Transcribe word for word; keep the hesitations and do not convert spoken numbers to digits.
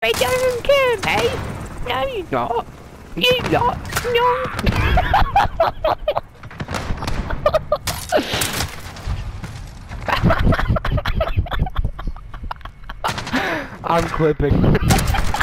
He doesn't care, mate. No, you're not. You're not. No. I'm clipping.